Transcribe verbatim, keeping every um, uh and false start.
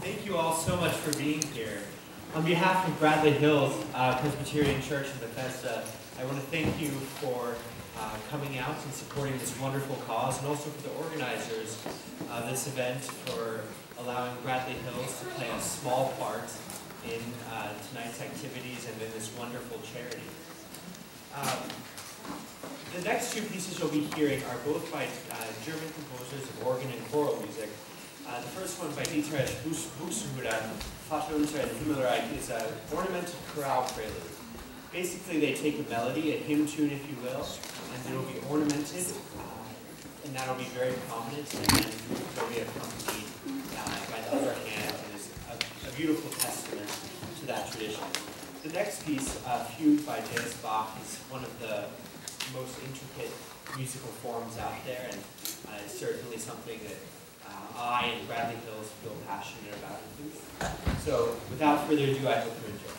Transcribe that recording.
Thank you all so much for being here. On behalf of Bradley Hills uh, Presbyterian Church in Bethesda, I want to thank you for uh, coming out and supporting this wonderful cause, and also for the organizers of this event for allowing Bradley Hills to play a small part in uh, tonight's activities and in this wonderful charity. Um, the next two pieces you'll be hearing are both by uh, German composers of organ and choral music. Uh, the first one by Dietrich Buxtehude, Vater unser im Himmelreich, is an ornamented chorale prelude. Basically, they take a melody, a hymn tune, if you will, and it'll be ornamented, uh, and that'll be very prominent, and then it'll be accompanied uh, by the other hand, and is a, a beautiful testament to that tradition. The next piece, uh, Fugue by J S Bach, is one of the most intricate musical forms out there, and uh, it's certainly something that Uh, I and Bradley Hills feel passionate about. So, without further ado, I hope you enjoy.